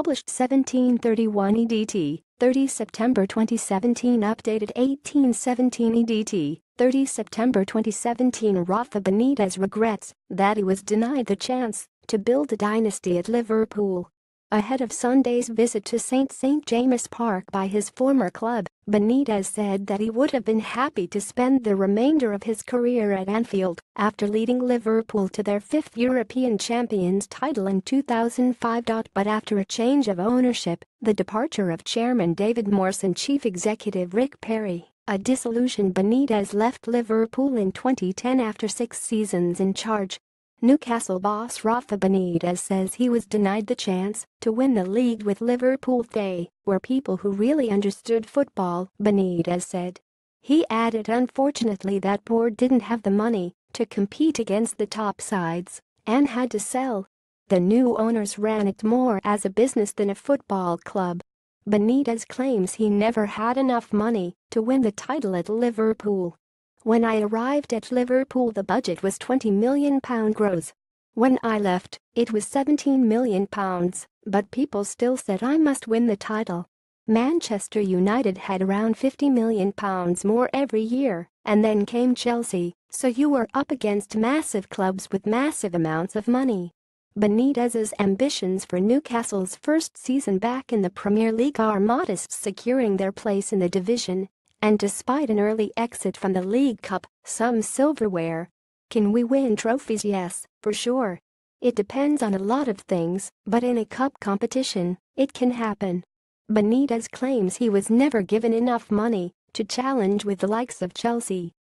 published 1731 EDT, 30 September 2017 updated 1817 EDT, 30 September 2017 Rafa Benitez regrets that he was denied the chance to build a dynasty at Liverpool. Ahead of Sunday's visit to St James' Park by his former club, Benitez said that he would have been happy to spend the remainder of his career at Anfield after leading Liverpool to their fifth European Champions title in 2005. But after a change of ownership, the departure of Chairman David Morse and Chief Executive Rick Parry, a disillusioned Benitez left Liverpool in 2010 after 6 seasons in charge. Newcastle boss Rafa Benitez says he was denied the chance to win the league with LiverpoolThey, where people who really understood football, Benitez said. He added unfortunately that board didn't have the money to compete against the top sides and had to sell. The new owners ran it more as a business than a football club. Benitez claims he never had enough money to win the title at Liverpool. "When I arrived at Liverpool the budget was £20 million gross. When I left, it was £17 million, but people still said I must win the title. Manchester United had around £50 million more every year, and then came Chelsea, so you were up against massive clubs with massive amounts of money." Benitez's ambitions for Newcastle's first season back in the Premier League are modest, securing their place in the division. And despite an early exit from the League Cup, some silverware. "Can we win trophies? Yes, for sure. It depends on a lot of things, but in a cup competition, it can happen." Benitez claims he was never given enough money to challenge with the likes of Chelsea.